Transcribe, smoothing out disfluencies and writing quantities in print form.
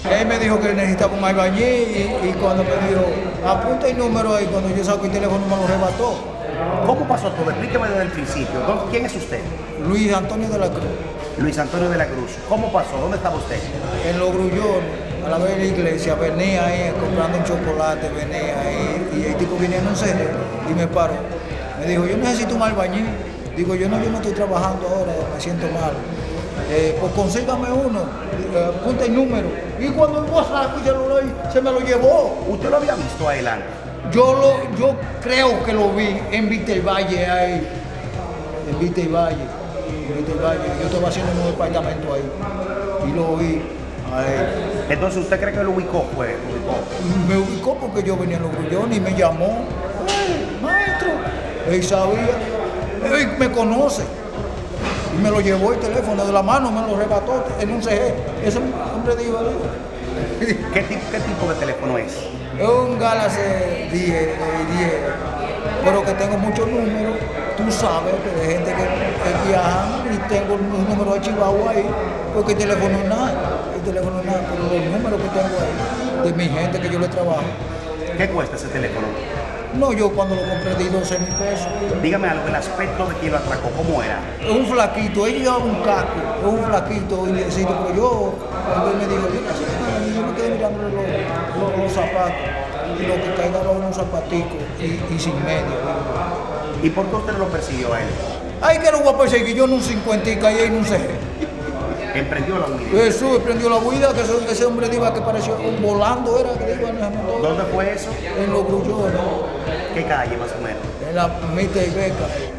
Él me dijo que necesitaba un albañil y cuando me dijo, apunta el número ahí, cuando yo saco el teléfono me lo arrebató. ¿Cómo pasó todo? Explíqueme desde el principio. ¿Quién es usted? Luis Antonio de la Cruz. Luis Antonio de la Cruz. ¿Cómo pasó? ¿Dónde estaba usted? En Los Grullones, a la vez de la iglesia, venía ahí comprando un chocolate, venía ahí, y el tipo venía en un CD y me paró. Me dijo, yo necesito un albañil. Digo, yo no estoy trabajando ahora, me siento mal. Pues consígame uno, apunta el número. Y cuando el WhatsApp se me lo llevó. ¿Usted lo había visto ahí antes? Yo creo que lo vi en Valle ahí. En Valle. Yo estaba haciendo un departamento ahí. Y lo vi ahí. Entonces, ¿usted cree que lo ubicó? Me ubicó porque yo venía en Los Grullones y me llamó. Maestro. Él sabía. Él me conoce. Y me lo llevó el teléfono de la mano, me lo arrebató en un CG. Ese hombre dijo, ¿Qué tipo de teléfono es? es un Galaxy 10, pero que tengo muchos números, tú sabes, que de gente que viajan y tengo un número archivado ahí, porque el teléfono es nada, pero los números que tengo ahí, de mi gente que yo le trabajo. ¿Qué cuesta ese teléfono? No, yo cuando lo compré di 12.000 pesos. Dígame algo, el aspecto de quien lo atracó, ¿cómo era? Es un flaquito, él llevaba un casco, es un flaquito, y necesito, pero yo, cuando él me dijo, yo me quedé mirando los zapatos, y lo que cargaba unos zapaticos y sin medio. ¿Y por qué usted no lo persiguió a él? Ay, que lo voy a perseguir, yo en un 50 y caí en un CG. Emprendió la huida. Jesús prendió la huida, que ese hombre iba que pareció un volando, era que iba en ese motor. ¿Dónde fue eso? En Los Grullones, ¿Qué calle más o menos? en la Mita y Beca.